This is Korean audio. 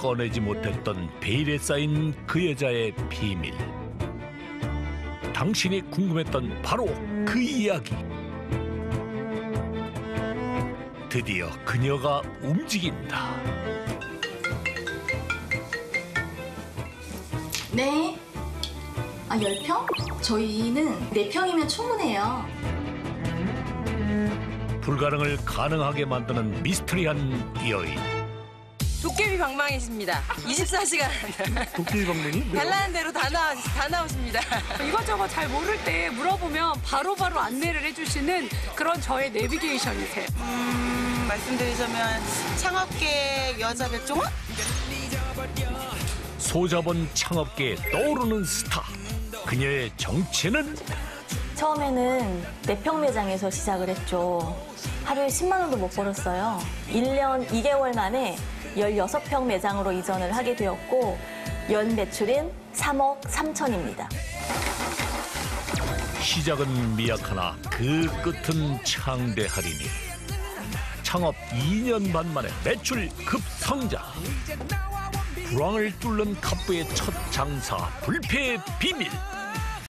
꺼내지 못했던 베일에 쌓인 그 여자의 비밀. 당신이 궁금했던 바로 그 이야기. 드디어 그녀가 움직인다. 네. 10평? 저희는 4평이면 충분해요. 불가능을 가능하게 만드는 미스터리한 여인. 도깨비 방망이십니다. 24시간. 도깨비 방맹이? 달라는 대로 다 나오십니다. 이것저것 잘 모를 때 물어보면 바로바로 안내를 해주시는 그런 저의 내비게이션이세요. 말씀드리자면 창업계 여자 백종원? 소자본 창업계에 떠오르는 스타. 그녀의 정체는? 처음에는 4평 매장에서 시작을 했죠. 하루에 10만 원도 못 벌었어요. 1년 2개월 만에 16평 매장으로 이전을 하게 되었고 연 매출은 3억 3천입니다. 시작은 미약하나 그 끝은 창대하리니. 창업 2년 반 만에 매출 급성장. 불황을 뚫는 갑부의 첫 장사 불패의 비밀.